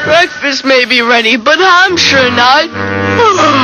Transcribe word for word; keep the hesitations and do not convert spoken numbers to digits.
Breakfast may be ready, but I'm sure not.